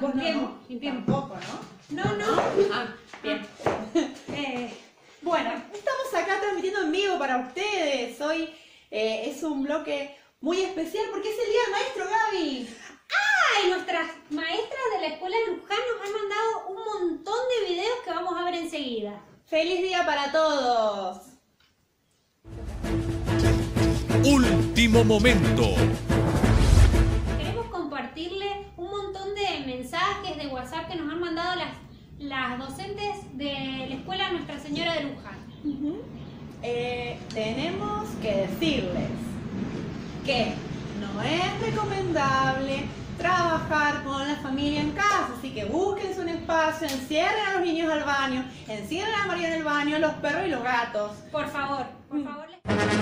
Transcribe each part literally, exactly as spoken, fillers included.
vos limpiemos, no, no, limpiemos. Tampoco, ¿no? No, no. Ah, bien. Eh, Bueno, estamos acá transmitiendo en vivo para ustedes. Hoy eh, es un bloque muy especial porque es el Día del Maestro, Gaby. ¡Ay! Nuestras maestras de la escuela Luján nos han mandado un montón de videos que vamos a ver enseguida. ¡Feliz día para todos! Último momento. Queremos compartirle un montón de mensajes de WhatsApp que nos han mandado las, las docentes de la escuela Nuestra Señora de Luján. Uh-huh. eh, tenemos que decirles que no es recomendable trabajar con la familia en casa, así que búsquense un espacio, encierren a los niños al baño, encierren a María en el baño, los perros y los gatos. Por favor, por Mm. favor.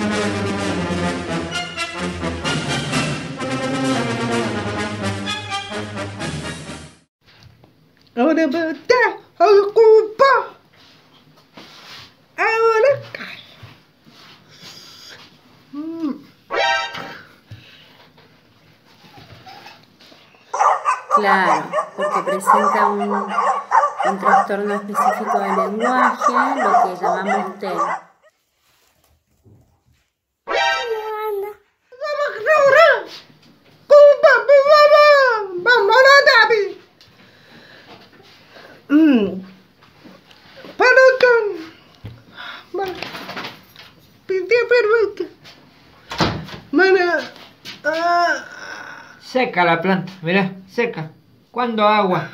Ahora me está ocupa. Ahora cae. Mm. Claro, porque presenta un, un trastorno específico del lenguaje, lo que llamamos T E A. Mm. Para pide permiso. Mana. Ah. Seca la planta, mirá, seca. ¿Cuándo agua?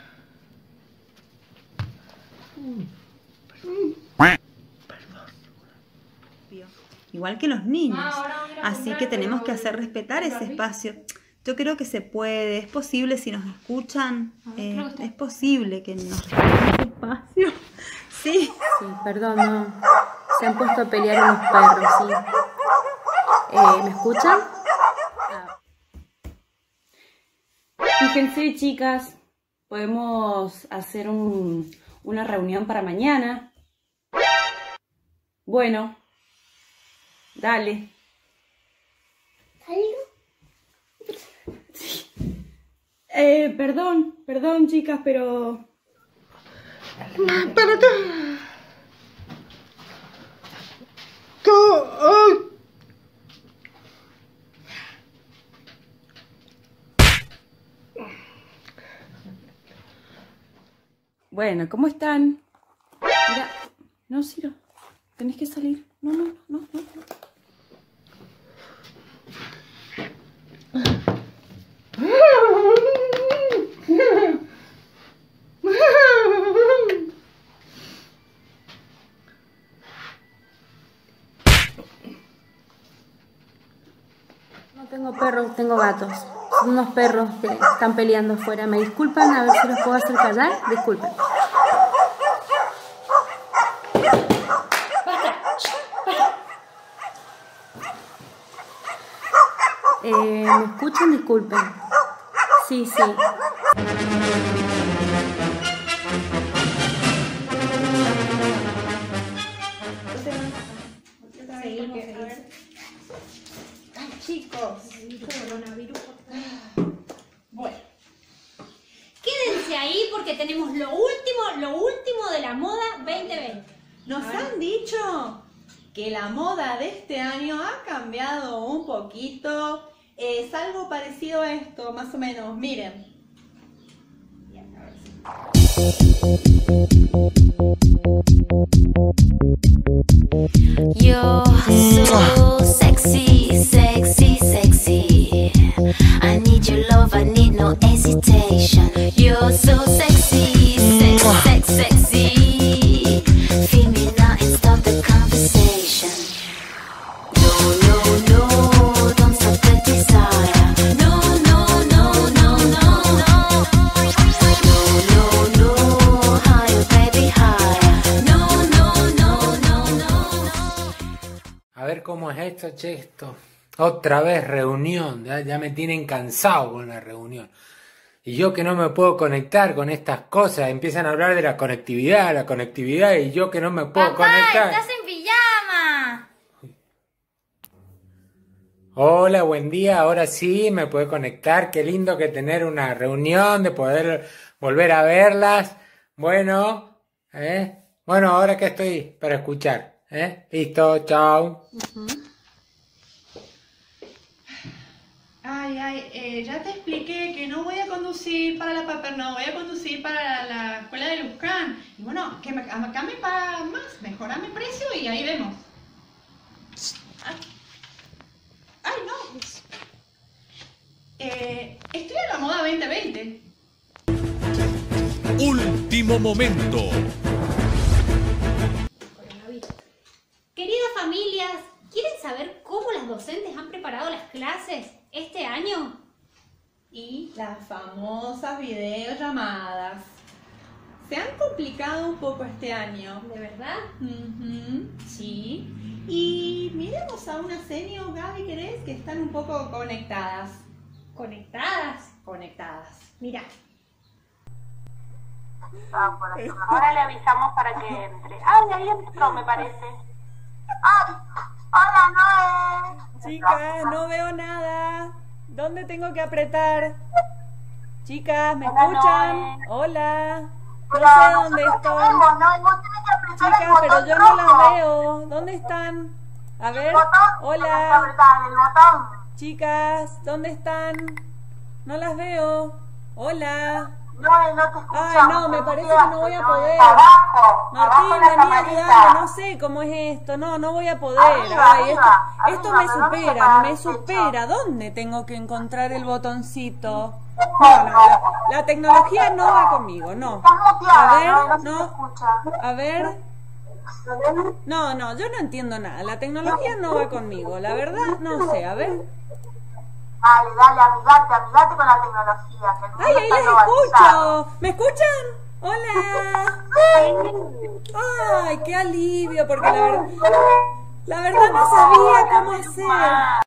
Igual que los niños. Así que tenemos que hacer respetar ese espacio. Yo creo que se puede, es posible si nos escuchan, eh, es posible que nos respeten ese espacio. Sí. Sí, perdón, no. Se han puesto a pelear unos perros, sí. Eh, ¿Me escuchan? Ah. Fíjense, chicas, podemos hacer un, una reunión para mañana. Bueno, dale. Eh, perdón, perdón, chicas, pero... Para tú. Tú, oh. Bueno, ¿cómo están? Mira, no, Ciro, tenés que salir. No, no, no, no, no. No tengo perros, tengo gatos. Son unos perros que están peleando afuera. ¿Me disculpan? A ver si los puedo hacer callar. Disculpen. Eh, ¿me escuchan? Disculpen. Sí, sí. Seguimos, a ver. Ay, chicos. Coronavirus. Bueno. Quédense ahí porque tenemos lo último, lo último de la moda veinte veinte. Nos han dicho que la moda de este año ha cambiado un poquito. Es algo parecido a esto, más o menos. Miren. You're so sexy, sexy, sexy. I need your love, I need no hesitation. You're so sexy, sex, sex, sexy. Feel me now and stop the conversation. No, no, no, don't stop the desire. No, no, no, no, no, no. No, no, no, higher, baby, higher. No, no, no, no, no, no. A ver cómo es esto, che, esto. Otra vez reunión, ya, ya me tienen cansado con la reunión. Y yo que no me puedo conectar con estas cosas, empiezan a hablar de la conectividad, la conectividad, y yo que no me puedo Papá, conectar. estás en pijama. Hola, buen día. Ahora sí me puedo conectar. Qué lindo que tener una reunión, de poder volver a verlas. Bueno, ¿eh? Bueno, ahora que estoy para escuchar. ¿Eh? Listo, chao. Ujú. Ay, ay, eh, ya te expliqué que no voy a conducir para la Paper, no voy a conducir para la, la escuela de Luján. Y bueno, que me, acá me pagan más, mejorame el precio y ahí vemos. Ay, ay no. Eh, estoy a la moda veinte veinte. Último momento. Queridas familias, ¿quieren saber cómo las docentes han preparado las clases este año? Y las famosas videollamadas. Se han complicado un poco este año. ¿De verdad? Ujú, sí. Y miremos a una senior, Gaby, ¿querés? Que están un poco conectadas. ¿Conectadas? Conectadas. Mira. Ah, por aquí. Ahora le avisamos para que entre. Ay, ahí entró, me parece. ¡Ay! ¡Hola, Noé! Chicas, no veo nada. ¿Dónde tengo que apretar? Chicas, ¿me Hola, escuchan? Noé. Hola. No Pero sé dónde nosotros te están. vemos, Noé, vos tenés que apretar el Chicas, botón pero yo no las rojo. veo. ¿Dónde están? A El ver. botón, tenés que Hola. apretar el botón. Chicas, ¿dónde están? No las veo. Hola. Noé, no te escuchamos. Ay, no, me te parece muteaste, que no voy a Noé. poder. Abajo, Martín, abajo la vení a camarita. ayudarme, no sé cómo es esto, no, no voy a poder. Arriba, Ay, esto, arriba, esto arriba, me pero no te supera, para me el supera. techo. ¿Dónde tengo que encontrar el botoncito? No, no, la, la tecnología no va conmigo, no. Estás muteada, A ver, Noé, no se te no, escucha. a ver. No, no, yo no entiendo nada. La tecnología no va conmigo, la verdad, no sé, a ver. Dale, dale, amigate, amigate con la tecnología. Que el mundo ¡Ay, ahí está les globalizado. escucho! ¿Me escuchan? ¡Hola! ¡Ay, qué alivio! Porque la verdad, la verdad no sabía cómo hacer.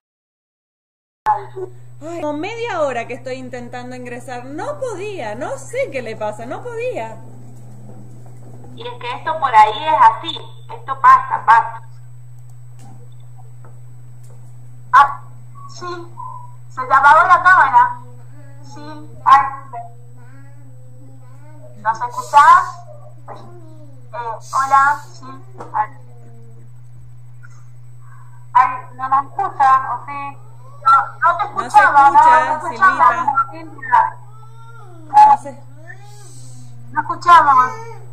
Ay, como media hora que estoy intentando ingresar, no podía, no sé qué le pasa, no podía. Y es que esto por ahí es así, esto pasa, pasa. Ah, sí, se te apagó la cámara. Sí, ay. ¿Nos escuchás? Eh, hola, sí. Ay, ay, no nos escucha, ¿o sí? No, no te No se escuchamos, escucha, no, no te escuchamos. No sé. No escuchamos.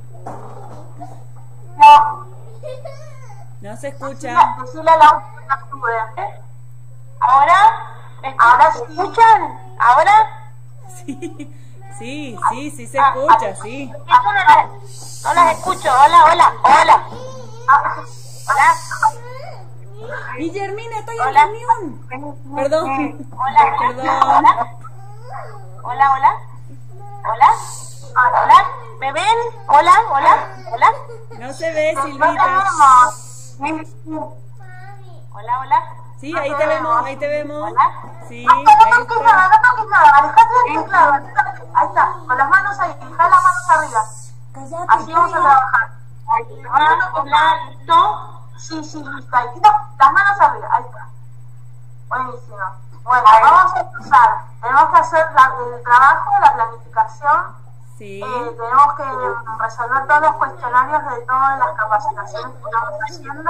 No. No se escucha. Decirle a la última que actúe. ¿Ahora? ¿Ahora sí? ¿Escuchan? ¿Ahora? Sí, sí, sí, sí se escucha, sí. Yo no las, no las escucho. Hola, hola, hola. Hola. Guillermina, estoy en Hola. reunión. Perdón. Hola. Perdón. Hola. Hola, hola. Hola. Hola. ¿Me ven? Hola, hola, hola. No se ve, No Silvita. te vemos. Hola, hola. Sí, No ahí te vemos, ahí te vemos. Sí, No, no ahí toques nada, está. no toques nada, alejate del teclado. Ahí está, con las manos ahí, deja las manos arriba. Cállate, Así vamos a trabajar. Ahí, hola, ¿listo? Sí, sí, listo, ahí. No, las manos arriba, ahí está. Buenísimo. Bueno, vamos a empezar. Tenemos que hacer la, el trabajo, la planificación. Sí. Eh, tenemos que resolver todos los cuestionarios de todas las capacitaciones que estamos haciendo.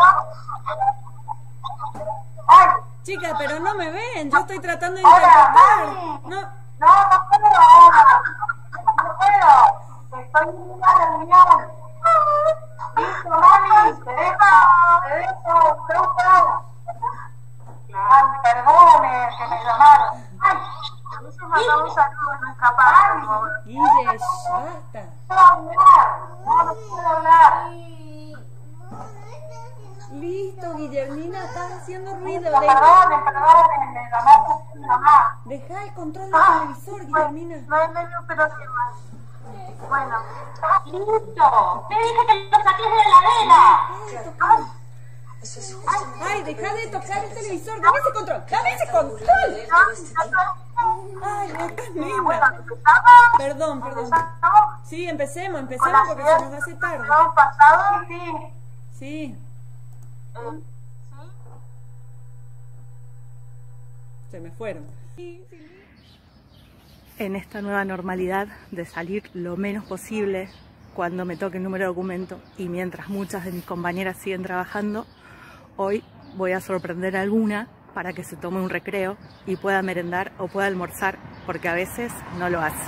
¡Ay! Chica, pero no me ven, yo estoy tratando de Hola, interpretar. Mami. No, No, no puedo ahora. No puedo. Estoy en una reunión. Listo, mami. Te dejo. Te dejo. Te dejo. Ay, perdone, que me llamaron. Ay, a veces mandamos saludos, no escapar. Guille, basta. No puedo hablar. No, no puedo hablar. Listo, Guillermina, estás haciendo ruido. No, De- perdone, perdone. Me llamaste mi mamá. Deja el control del Ah, televisor, bueno, Guillermina. no hay medio problema. Bueno. ¡Listo! ¡Te dije que lo saques de la heladera! Ay, ay, deja de tocar el televisor. Dame ese control, dame ese control. Ay, acá, nena. Perdón, perdón. Sí, empecemos, empecemos porque se nos hace tarde. ¿Hemos pasado? Sí. Sí. Eh, ¿sí? se me fueron. En esta nueva normalidad de salir lo menos posible cuando me toque el número de documento y mientras muchas de mis compañeras siguen trabajando, hoy voy a sorprender a alguna para que se tome un recreo y pueda merendar o pueda almorzar, porque a veces no lo hace.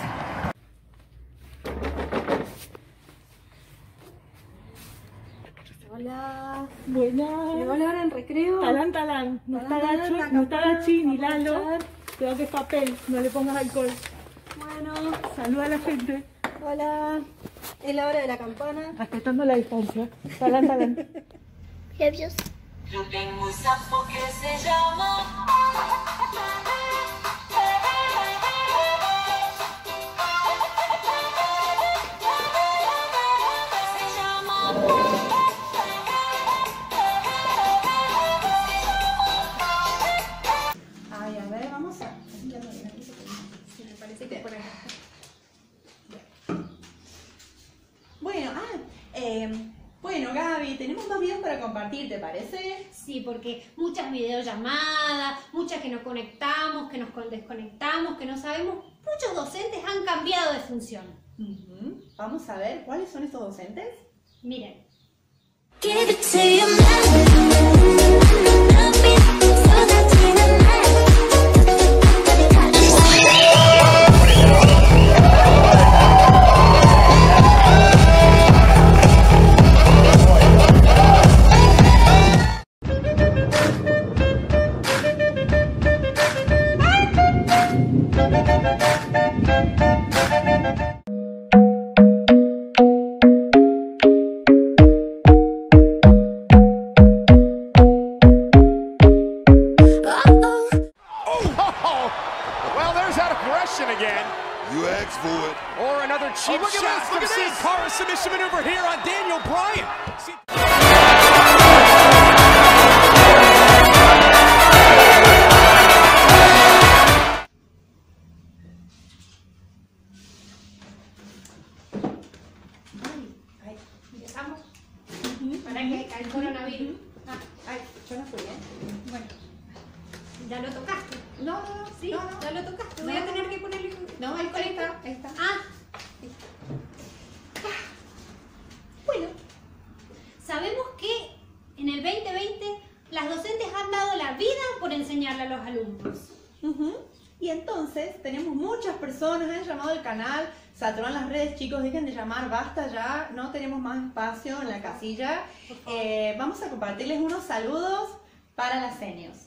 Hola. Buenas. ¿Me van a dar en recreo? Talán, talán. No está Gachi, no está Gachi ni Lalo. Creo que es papel, no le pongas alcohol. Bueno. Saluda a la gente. Hola. Es la hora de la campana. Respetando la distancia. Talán, talán. Labios. Yo tengo un sapo que se llama... Se llama... Ay, a ver, vamos a... Sí, me parece que por acá. Bueno, ah, eh, bueno, Gaby, tenemos dos videos para compartir, ¿te parece? Sí, porque muchas videollamadas, muchas que nos conectamos, que nos desconectamos, que no sabemos, muchos docentes han cambiado de función. Uh-huh. Vamos a ver, ¿cuáles son estos docentes? Miren. Give it to your man. Love me so that you're the man. Cheap oh, shot from Sin Cara submission maneuver here on Daniel Bryan. Ay, empezamos. Para que el coronavirus. Ah, ay, yo no fui, ¿eh? Bueno, ya lo tocaste. No, no, no. Sí, no, no. ya lo tocaste. Voy No, a tener no. que ponerle. No, ahí está, ahí está. Ah. Bueno, sabemos que en el veinte veinte las docentes han dado la vida por enseñarle a los alumnos. Uh-huh. Y entonces tenemos muchas personas, han llamado al canal, saturan las redes, chicos, dejen de llamar, basta ya, no tenemos más espacio en la casilla. Eh, vamos a compartirles unos saludos para las senios.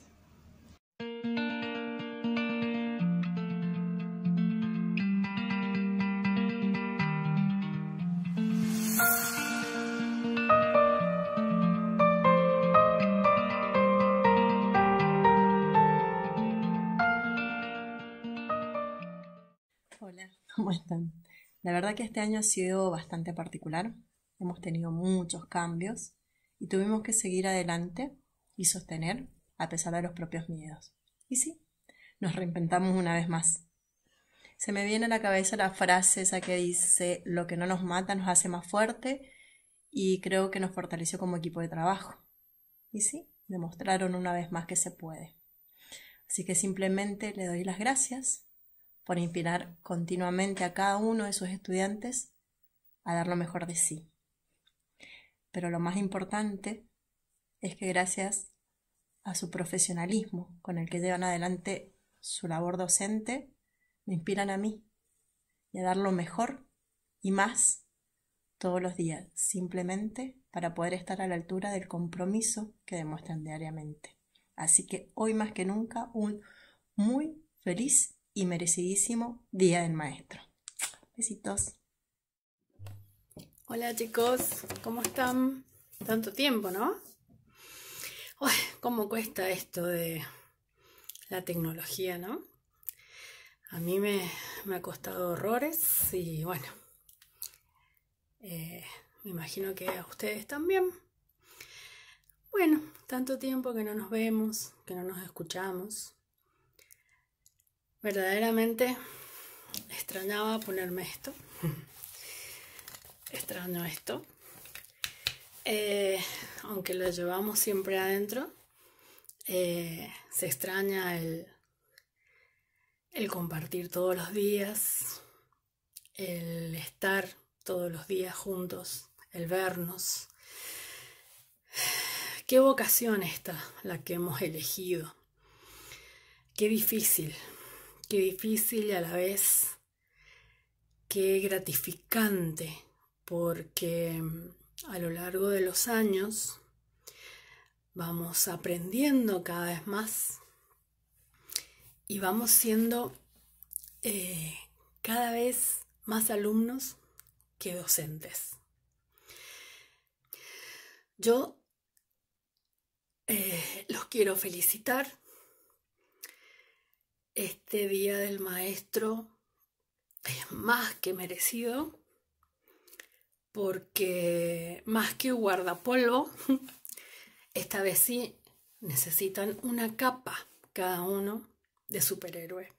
Hola, ¿cómo están? La verdad que este año ha sido bastante particular. Hemos tenido muchos cambios y tuvimos que seguir adelante y sostener a pesar de los propios miedos. Y sí, nos reinventamos una vez más. Se me viene a la cabeza la frase esa que dice: lo que no nos mata nos hace más fuerte, y creo que nos fortaleció como equipo de trabajo. Y sí, demostraron una vez más que se puede. Así que simplemente le doy las gracias por inspirar continuamente a cada uno de sus estudiantes a dar lo mejor de sí. Pero lo más importante es que gracias a su profesionalismo con el que llevan adelante su labor docente, me inspiran a mí y a dar lo mejor y más todos los días, simplemente para poder estar a la altura del compromiso que demuestran diariamente. Así que hoy más que nunca, un muy feliz y merecidísimo Día del Maestro. Besitos. Hola chicos, ¿cómo están? Tanto tiempo, ¿no? Uy, ¿cómo cuesta esto de la tecnología, no? A mí me, me ha costado horrores y bueno, eh, me imagino que a ustedes también. Bueno, tanto tiempo que no nos vemos, que no nos escuchamos. Verdaderamente extrañaba ponerme esto. Extraño esto. Eh, aunque lo llevamos siempre adentro, eh, se extraña el, el compartir todos los días, el estar todos los días juntos, el vernos. Qué vocación esta la que hemos elegido. Qué difícil, qué difícil y a la vez qué gratificante, porque a lo largo de los años vamos aprendiendo cada vez más y vamos siendo eh, cada vez más alumnos que docentes. Yo eh, los quiero felicitar. Este Día del Maestro es más que merecido, porque más que guardapolvo, esta vez sí necesitan una capa cada uno de superhéroe.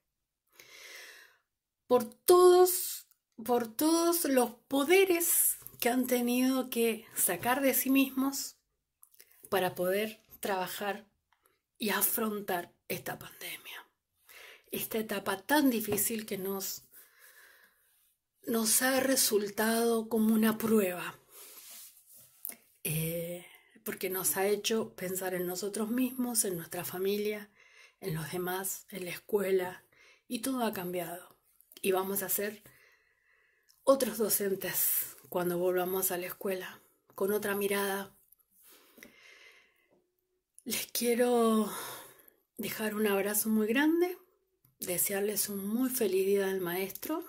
Por todos, por todos los poderes que han tenido que sacar de sí mismos para poder trabajar y afrontar esta pandemia. Esta etapa tan difícil que nos, nos ha resultado como una prueba. Eh, porque nos ha hecho pensar en nosotros mismos, en nuestra familia, en los demás, en la escuela, y todo ha cambiado. Y vamos a ser otros docentes cuando volvamos a la escuela, con otra mirada. Les quiero dejar un abrazo muy grande, desearles un muy feliz Día del Maestro.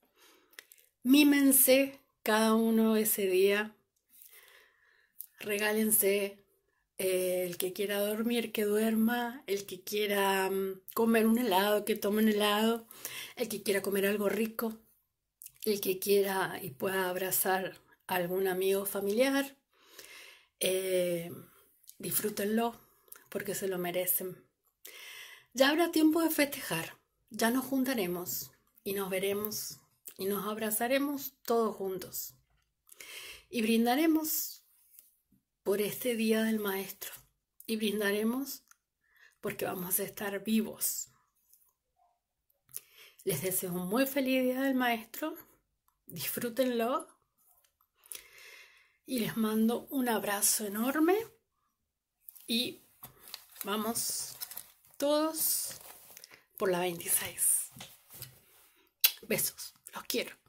Mímense cada uno ese día. Regálense, eh, el que quiera dormir, que duerma, el que quiera um, comer un helado, que tome un helado, el que quiera comer algo rico, el que quiera y pueda abrazar a algún amigo familiar, eh, disfrútenlo porque se lo merecen. Ya habrá tiempo de festejar, ya nos juntaremos y nos veremos y nos abrazaremos todos juntos y brindaremos por este Día del Maestro y brindaremos porque vamos a estar vivos. Les deseo un muy feliz Día del Maestro, disfrútenlo y les mando un abrazo enorme y vamos todos por la veintiséis. Besos, los quiero.